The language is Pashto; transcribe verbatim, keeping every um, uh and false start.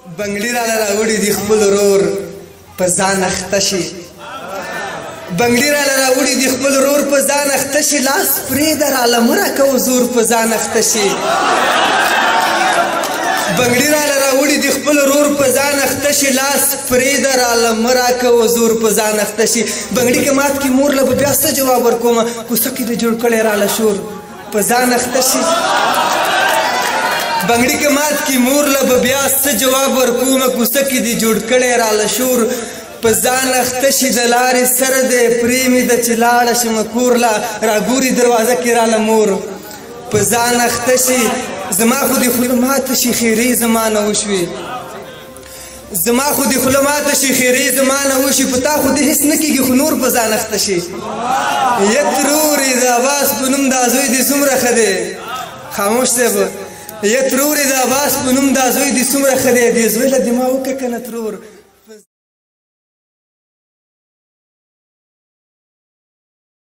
بنګړي راله راوړي دي خپل ورور په ځان اخته شي بنګړي راله راوړي دي خپل ورور په ځان اخته شي لاس پرېږده راله مه راکوه زور په ځان اخته شي بنګړي راله راوړي دي خپل ورور په ځان اخته شي لاس پرېږده راله مه راکوه زور په ځان اخته شي بنګړي که مات کړي مور له به بیا څه جواب ورکومه کوڅه کې دې جوړ کړی راله شور په ځان اخته شي بنګړي که مات کړي مور له به بیا څه جواب ورکومه کوڅه کې دې جوړ کړی راله شور په ځان اخته شي د لارې سر دی پرېمې ده چې لاړه شمه کور له راګوري دروازه کې راله مور په ځان اخته شي زما خو دې خوله ماته شي خیرې زما نه وشوې زما خو دې خوله ماته شي خیرې زما نه وشي په تا خو دې هېڅ نه کېږي خو نور په ځان اخته شي یت رورې د عباس په نوم دا زوی دې څومره ښه دی خاموش صاحب یت رورې د عباس په نوم دا زوی دې څومره ښه دی دې زوی له دې ما وکړه که نه ترور